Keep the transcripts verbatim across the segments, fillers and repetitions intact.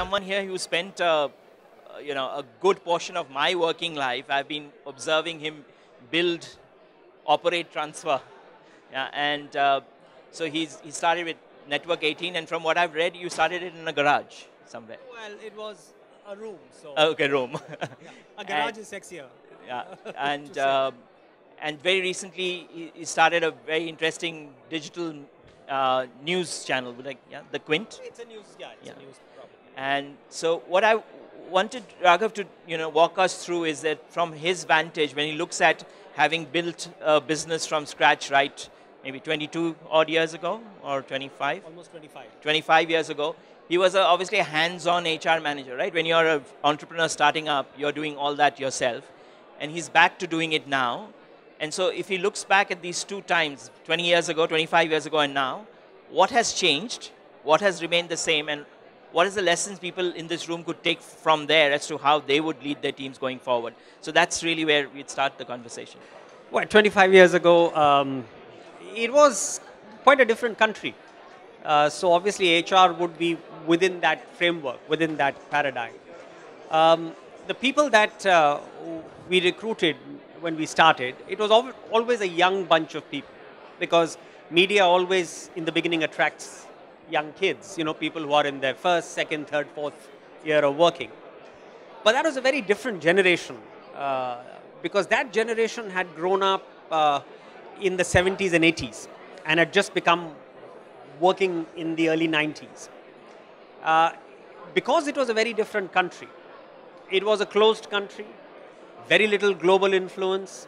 someone here who spent, uh, you know, a good portion of my working life. I've been observing him build, operate, transfer. Yeah, and uh, so he's, he started with Network eighteen, and from what I've read, you started it in a garage somewhere. Well, it was a room, so. Okay, room. Yeah, a garage and, is sexier. Yeah, and uh, and very recently he, he started a very interesting digital uh, news channel, like yeah, the Quint. It's a news, yeah, it's yeah. a news problem. And so what I wanted Raghav to you know walk us through is that from his vantage, when he looks at having built a business from scratch, right, maybe twenty-two odd years ago or twenty-five, almost twenty-five, twenty-five years ago, he was a, obviously a hands-on H R manager, right? When you're an entrepreneur starting up, you're doing all that yourself, and he's back to doing it now. And so if he looks back at these two times, twenty years ago, twenty-five years ago, and now, what has changed? What has remained the same? And what is the lessons people in this room could take from there as to how they would lead their teams going forward? So that's really where we'd start the conversation. Well, twenty-five years ago, um, it was quite a different country. Uh, so obviously H R would be within that framework, within that paradigm. Um, the people that uh, we recruited when we started, it was al always a young bunch of people, because media always in the beginning attracts young kids, you know, people who are in their first, second, third, fourth year of working. But that was a very different generation, uh, because that generation had grown up uh, in the seventies and eighties and had just become working in the early nineties. Uh, because it was a very different country, it was a closed country, very little global influence.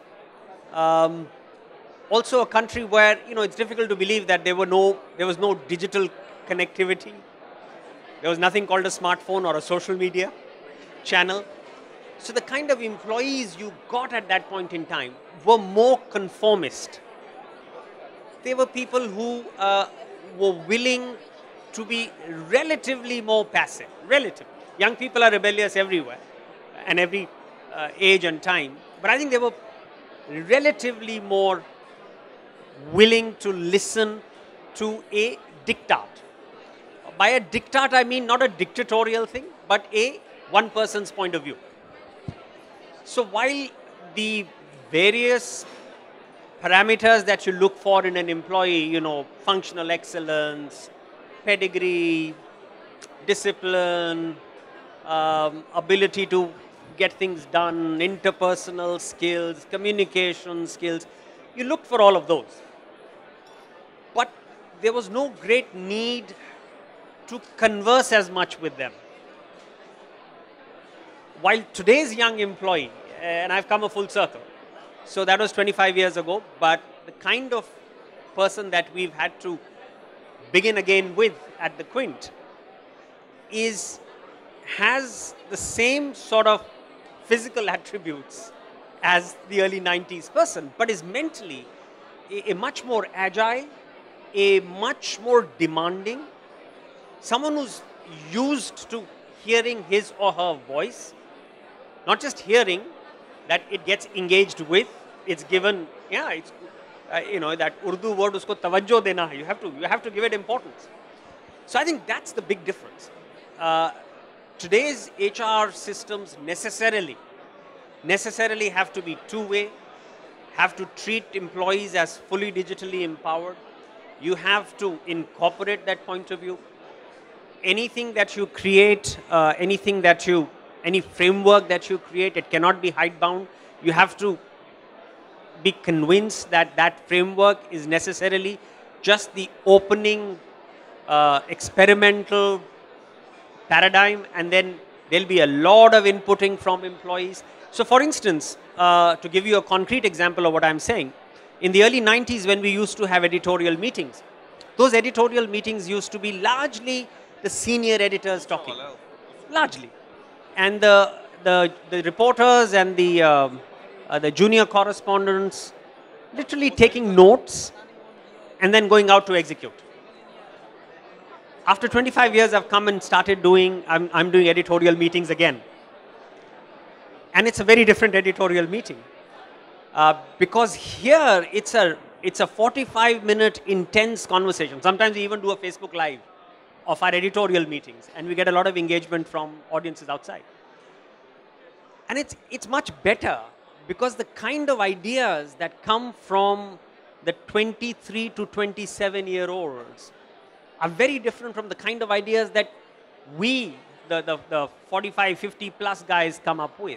Um, also a country where, you know, it's difficult to believe that there were no, there was no digital connectivity. There was nothing called a smartphone or a social media channel. So the kind of employees you got at that point in time were more conformist. They were people who uh, were willing to be relatively more passive, relatively. Young people are rebellious everywhere and every uh, age and time, but I think they were relatively more willing to listen to a diktat. By a diktat, I mean not a dictatorial thing, but a one person's point of view. So while the various parameters that you look for in an employee, you know, functional excellence, pedigree, discipline, um, ability to get things done, interpersonal skills, communication skills, you looked for all of those. But there was no great need to converse as much with them. While today's young employee, and I've come a full circle, so that was twenty-five years ago, but the kind of person that we've had to begin again with at the Quint is, has the same sort of physical attributes as the early nineties person, but is mentally a, a much more agile, a much more demanding, someone who's used to hearing his or her voice, not just hearing, that it gets engaged with, it's given, yeah, it's, uh, you know, that Urdu word, usko tawajjo dena hai, you have to, you have to give it importance. So I think that's the big difference. Uh, today's H R systems necessarily, necessarily have to be two-way, have to treat employees as fully digitally empowered. You have to incorporate that point of view. Anything that you create, uh, anything that you, any framework that you create, it cannot be hidebound. You have to be convinced that that framework is necessarily just the opening uh, experimental paradigm, and then there'll be a lot of inputting from employees. So for instance, uh, to give you a concrete example of what I'm saying, in the early nineties when we used to have editorial meetings, those editorial meetings used to be largely the senior editors talking, largely. And the, the, the reporters and the, uh, uh, the junior correspondents literally taking notes and then going out to execute. After twenty-five years, I've come and started doing, I'm, I'm doing editorial meetings again. And it's a very different editorial meeting. Uh, because here, it's a, it's a forty-five minute intense conversation. Sometimes we even do a Facebook Live. of our editorial meetings, and we get a lot of engagement from audiences outside. And it's, it's much better because the kind of ideas that come from the twenty-three to twenty-seven year olds are very different from the kind of ideas that we, the, the, the forty-five, fifty plus guys come up with.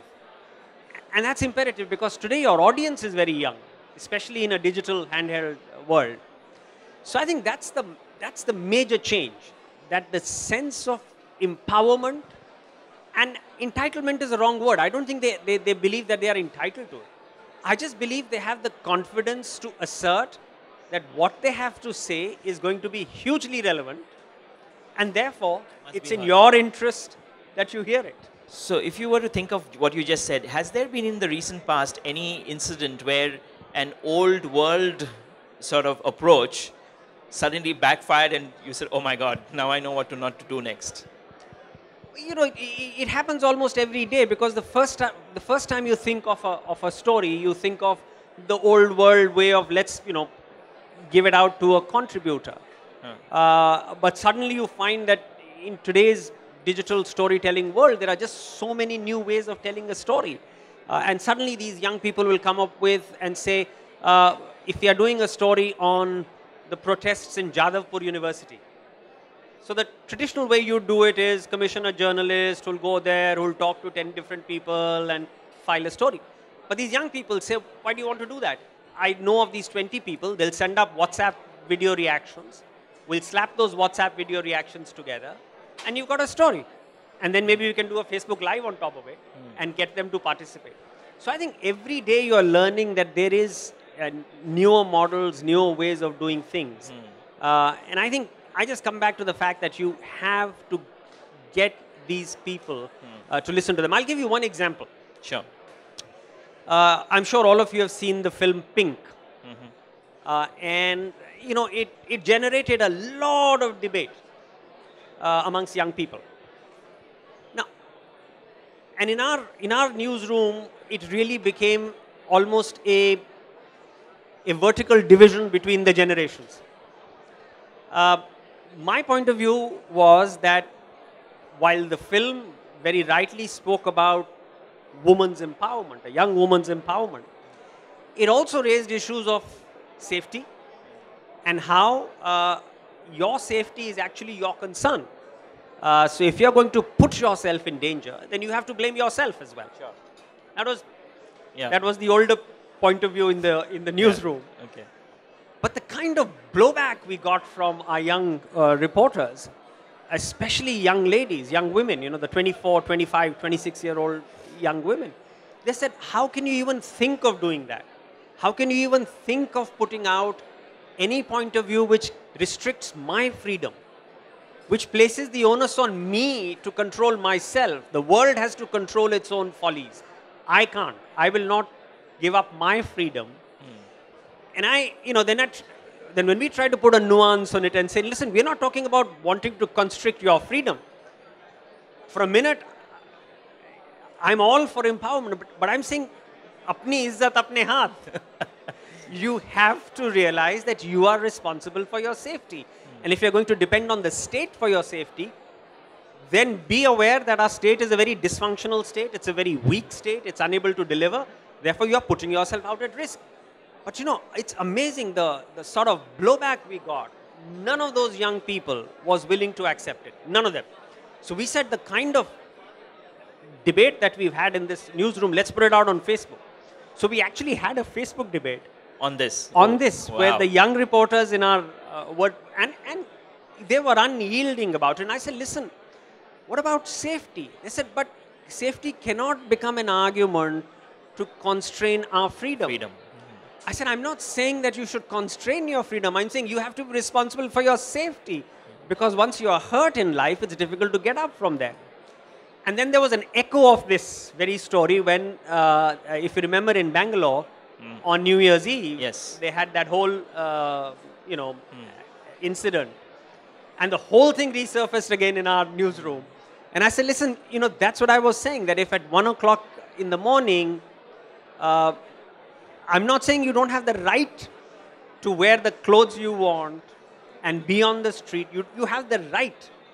And that's imperative because today your audience is very young, especially in a digital handheld world. So I think that's the, that's the major change, that the sense of empowerment, and entitlement is the wrong word. I don't think they, they, they believe that they are entitled to it. I just believe they have the confidence to assert that what they have to say is going to be hugely relevant, and therefore Must it's be in heard. your interest that you hear it. So if you were to think of what you just said, has there been in the recent past any incident where an old world sort of approach suddenly backfired and you said, oh my God, now I know what to not to do next? You know, it, it happens almost every day because the first time, the first time you think of a, of a story, you think of the old world way of let's, you know, give it out to a contributor. Huh. Uh, but suddenly you find that in today's digital storytelling world, there are just so many new ways of telling a story. Uh, and suddenly these young people will come up with and say, uh, if we are doing a story on the protests in Jadavpur University. So the traditional way you do it is commission a journalist who'll go there, who'll talk to ten different people and file a story. But these young people say, why do you want to do that? I know of these twenty people, they'll send up WhatsApp video reactions. We'll slap those WhatsApp video reactions together and you've got a story. And then maybe you can do a Facebook Live on top of it mm. and get them to participate. So I think every day you're learning that there is uh, newer models, newer ways of doing things. Mm. Uh, and I think I just come back to the fact that you have to get these people mm. uh, to listen to them. I'll give you one example. Sure. Uh, I'm sure all of you have seen the film Pink. Mm-hmm. uh, and, you know, it, it generated a lot of debate uh, amongst young people. Now, and in our, in our newsroom, it really became almost a, a vertical division between the generations. Uh, my point of view was that while the film very rightly spoke about women's empowerment, a young woman's empowerment, it also raised issues of safety and how uh, your safety is actually your concern. Uh, so if you're going to put yourself in danger, then you have to blame yourself as well. Sure. That was, yeah. that was the older point of view in the, in the newsroom. Yeah. Okay. But the kind of blowback we got from our young uh, reporters, especially young ladies, young women, you know, the twenty-four, twenty-five, twenty-six year old young women, they said, how can you even think of doing that? How can you even think of putting out any point of view which restricts my freedom, which places the onus on me to control myself? The world has to control its own follies. I can't. I will not give up my freedom. And I, you know, then, at, then when we try to put a nuance on it and say, listen, we're not talking about wanting to constrict your freedom. For a minute, I'm all for empowerment, but, but I'm saying, apni izzat apne haath. You have to realize that you are responsible for your safety. Mm. And if you're going to depend on the state for your safety, then be aware that our state is a very dysfunctional state. It's a very weak state. It's unable to deliver. Therefore, you are putting yourself out at risk. But you know, it's amazing the, the sort of blowback we got. None of those young people was willing to accept it. None of them. So we said the kind of debate that we've had in this newsroom, let's put it out on Facebook. So we actually had a Facebook debate. On this? On oh, this, wow. where the young reporters in our, uh, were, and, and they were unyielding about it. And I said, listen, what about safety? They said, but safety cannot become an argument to constrain our freedom. Freedom. I said, I'm not saying that you should constrain your freedom. I'm saying you have to be responsible for your safety. Because once you are hurt in life, it's difficult to get up from there. And then there was an echo of this very story when, uh, if you remember in Bangalore, mm. on New Year's Eve, yes. they had that whole, uh, you know, mm. incident. And the whole thing resurfaced again in our newsroom. And I said, listen, you know, that's what I was saying, that if at one o'clock in the morning, uh, I'm not saying you don't have the right to wear the clothes you want and be on the street. You, you have the right.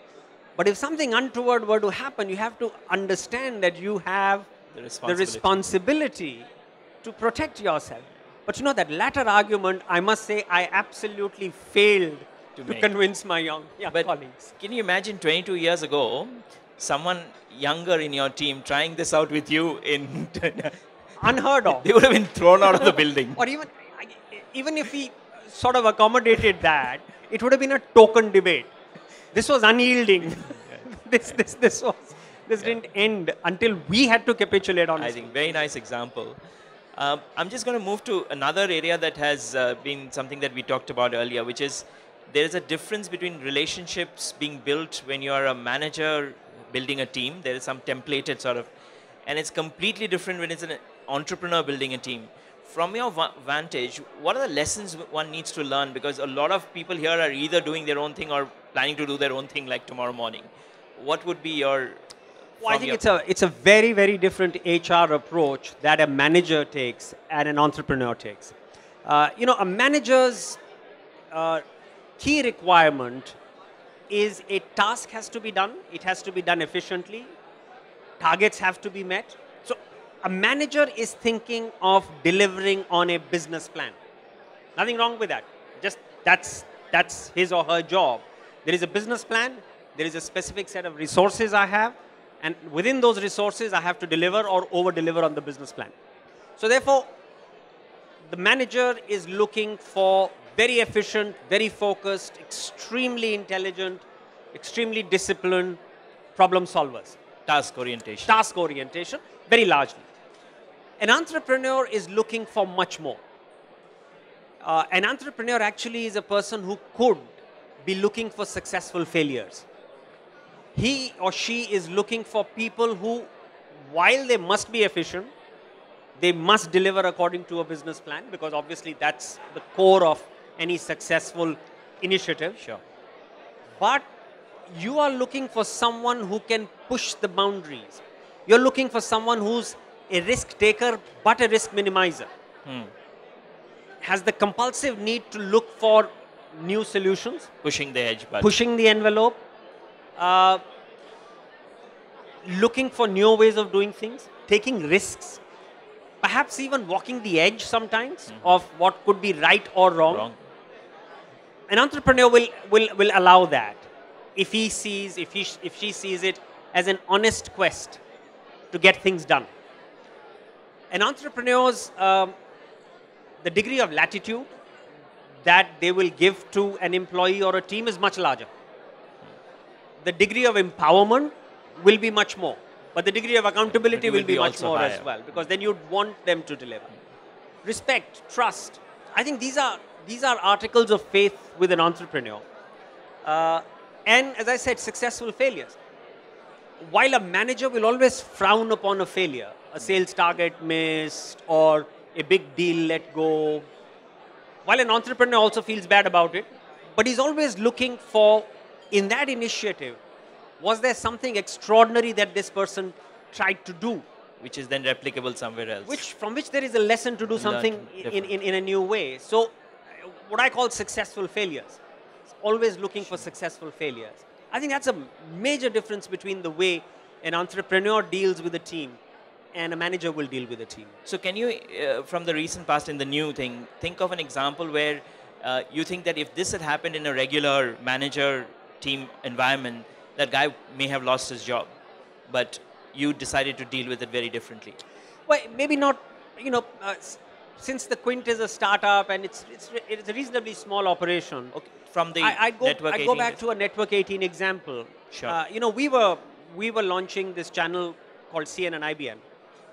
But if something untoward were to happen, you have to understand that you have The the responsibility. responsibility to protect yourself. But you know, that latter argument, I must say, I absolutely failed To to, make. convince my young, young But colleagues. can you imagine twenty-two years ago, someone younger in your team trying this out with you in Unheard of. they would have been thrown out of the building. Or even, I- even if we sort of accommodated that, it would have been a token debate. This was unyielding. this, this, this was, this Yeah. didn't end until we had to capitulate on I think very nice example. Um, I'm just going to move to another area that has uh, been something that we talked about earlier, which is there is a difference between relationships being built when you are a manager building a team. There is some templated sort of, and it's completely different when it's an entrepreneur building a team. From your va- vantage, what are the lessons one needs to learn? Because a lot of people here are either doing their own thing or planning to do their own thing like tomorrow morning. What would be your... Well, I from think your- it's a, it's a very, very different H R approach that a manager takes and an entrepreneur takes. Uh, you know, a manager's uh, key requirement is a task has to be done. It has to be done efficiently. Targets have to be met. So a manager is thinking of delivering on a business plan. Nothing wrong with that. Just that's, that's his or her job. There is a business plan. There is a specific set of resources I have. And within those resources, I have to deliver or over-deliver on the business plan. So therefore, the manager is looking for very efficient, very focused, extremely intelligent, extremely disciplined problem solvers. task orientation. Task orientation, very largely. An entrepreneur is looking for much more. Uh, an entrepreneur actually is a person who could be looking for successful failures. He or she is looking for people who, while they must be efficient, they must deliver according to a business plan, because obviously that's the core of any successful initiative. Sure. But you are looking for someone who can push the boundaries. You're looking for someone who's a risk taker but a risk minimizer. Hmm. Has the compulsive need to look for new solutions, Pushing the edge, but pushing the envelope, uh, looking for new ways of doing things, taking risks, perhaps even walking the edge sometimes Mm-hmm. of what could be right or wrong. wrong. An entrepreneur will, will, will allow that if he sees, if, he, if she sees it as an honest quest to get things done. An entrepreneur's, um, the degree of latitude that they will give to an employee or a team is much larger. The degree of empowerment will be much more, but the degree of accountability But it will, will be, be much also more as higher. well, because then you'd want them to deliver. Respect, trust. I think these are, these are articles of faith with an entrepreneur. Uh, and as I said, successful failures. While a manager will always frown upon a failure, a sales target missed or a big deal let go, while an entrepreneur also feels bad about it, but he's always looking for, in that initiative, was there something extraordinary that this person tried to do, Which is then replicable somewhere else. which, from which there is a lesson to do something in, different. in, in a new way. So, uh, what I call successful failures, always looking for successful failures. I think that's a major difference between the way an entrepreneur deals with a team and a manager will deal with a team. So can you, uh, from the recent past in the new thing, think of an example where uh, you think that if this had happened in a regular manager team environment, that guy may have lost his job, but you decided to deal with it very differently. Well, maybe not, you know, uh, s- since the Quint is a startup and it's, it's, re- it's a reasonably small operation. Okay. From the I, I go, network I go eighteen back days. to a Network eighteen example. Sure. Uh, you know, we were, we were launching this channel called C N N I B N.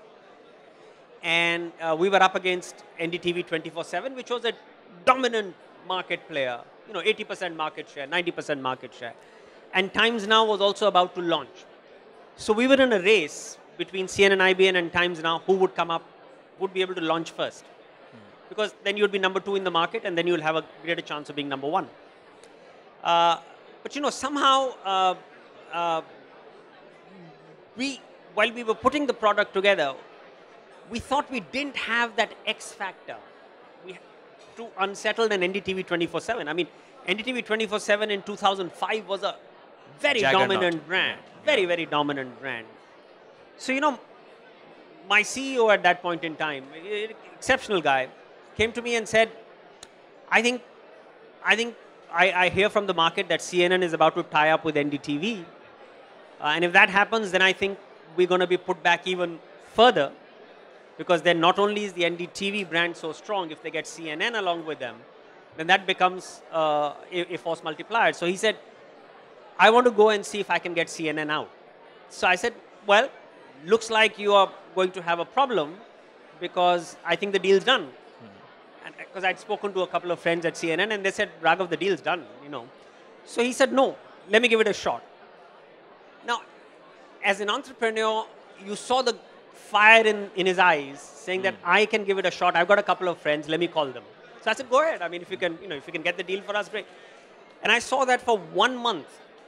And uh, we were up against N D T V twenty-four seven, which was a dominant market player. You know, eighty percent market share, ninety percent market share. And Times Now was also about to launch. So we were in a race between C N N I B N and Times Now, who would come up, would be able to launch first. Because then you'd be number two in the market and then you'll have a greater chance of being number one. Uh, but you know, somehow, uh, uh, we, while we were putting the product together, we thought we didn't have that X factor we, to unsettle an N D T V twenty-four seven. I mean, N D T V twenty-four seven in two thousand five was a very Juggernaut. dominant brand, very, very dominant brand. So, you know, my C E O at that point in time, exceptional guy, came to me and said, I think, I think I, I hear from the market that C N N is about to tie up with N D T V. Uh, and if that happens, then I think we're going to be put back even further, because then not only is the N D T V brand so strong, if they get C N N along with them, then that becomes uh, a, a force multiplier. So he said, I want to go and see if I can get C N N out. So I said, well, looks like you are going to have a problem, because I think the deal's done. Because I'd spoken to a couple of friends at C N N and they said, Raghav, the deal's done, you know. So he said, no, let me give it a shot. Now, as an entrepreneur, you saw the fire in, in his eyes, saying mm. that I can give it a shot. I've got a couple of friends, let me call them. So I said, go ahead. I mean, if you can, you know, if you can get the deal for us, great. And I saw that for one month,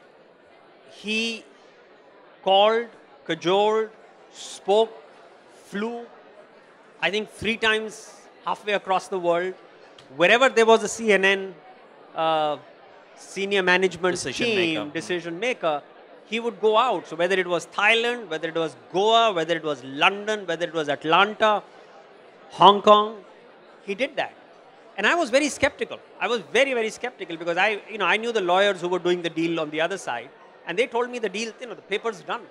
he called, cajoled, spoke, flew, I think three times halfway across the world. Wherever there was a C N N uh, senior management decision team, maker. decision maker, he would go out. So whether it was Thailand, whether it was Goa, whether it was London, whether it was Atlanta, Hong Kong, he did that. And I was very skeptical. I was very, very skeptical, because I, you know, I knew the lawyers who were doing the deal on the other side, and they told me the deal, you know, the paper's done.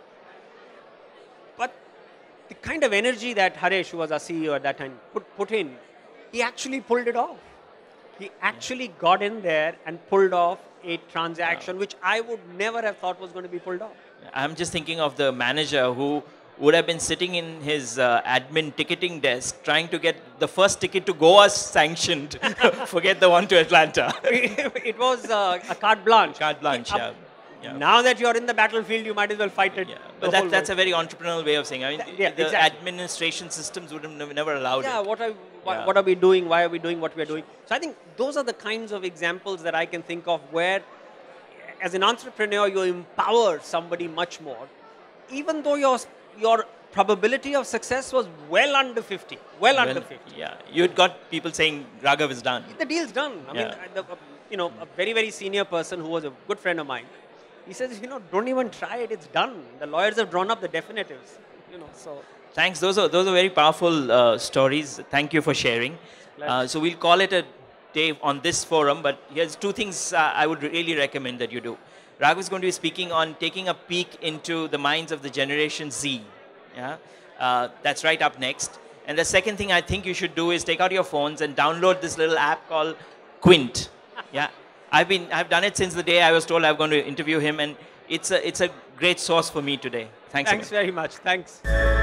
But the kind of energy that Haresh, who was our C E O at that time, put, put in, he actually pulled it off. He actually got in there and pulled off a transaction which I would never have thought was going to be pulled off. I'm just thinking of the manager who would have been sitting in his uh, admin ticketing desk trying to get the first ticket to Goa sanctioned. Forget the one to Atlanta. It was uh, a carte blanche. Carte blanche, yeah. Yeah. Now that you're in the battlefield, you might as well fight it. Yeah. But that, that's a very entrepreneurial way of saying. I mean, yeah, the exactly. administration systems would have never allowed yeah, it. What are, what, Yeah. what are we doing? Why are we doing what we are doing? So I think those are the kinds of examples that I can think of where, as an entrepreneur, you empower somebody much more, even though your your probability of success was well under fifty. Well, well under fifty. Yeah, you'd got people saying Raghav is done. The deal's done. I Yeah. mean, the, you know, a very, very senior person who was a good friend of mine, he says, you know, don't even try it. It's done. The lawyers have drawn up the definitives. You know, so. Thanks. Those are those are very powerful uh, stories. Thank you for sharing. Uh, so we'll call it a day on this forum. But here's two things uh, I would really recommend that you do. Raghav is going to be speaking on taking a peek into the minds of the Generation Z. Yeah, uh, that's right up next. And the second thing I think you should do is take out your phones and download this little app called Quint. Yeah, I've been I've done it since the day I was told I'm going to interview him, and it's a it's a great source for me today. Thanks. Thanks again. very much. Thanks.